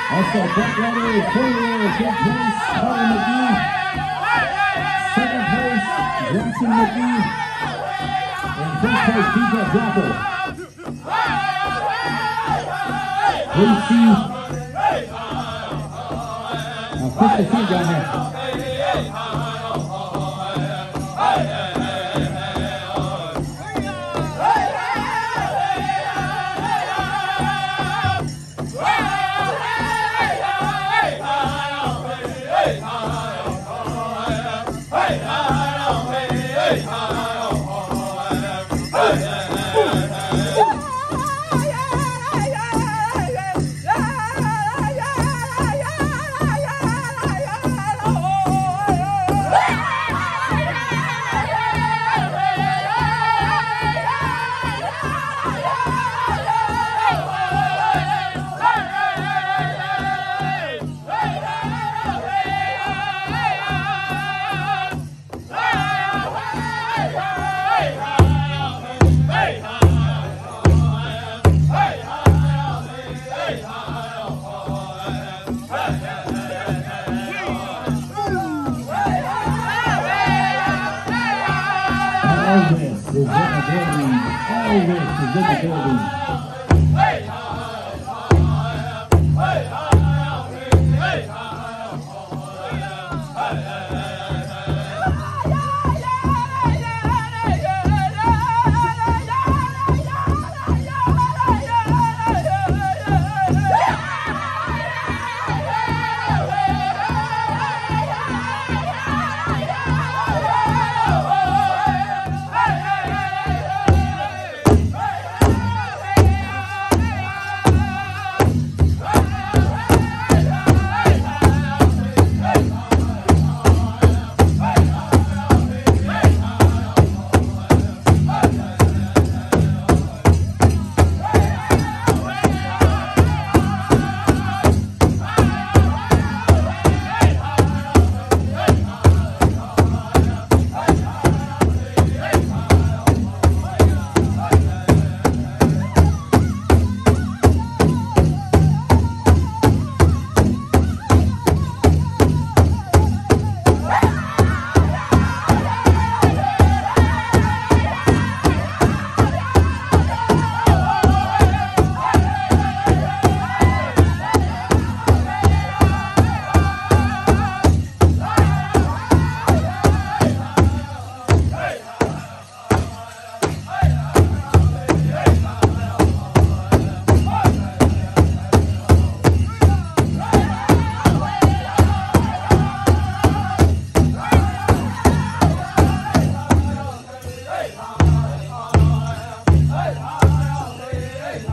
Also, front runner, 4-year, fifth place, Carter McGee. Second place, Jackson McGee. And first place, DJ Dapple. Please see. Push the feet down there. Elvis is in the building. Elvis is in the building.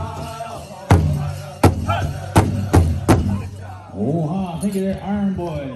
Oh, thank you there, Iron Boy.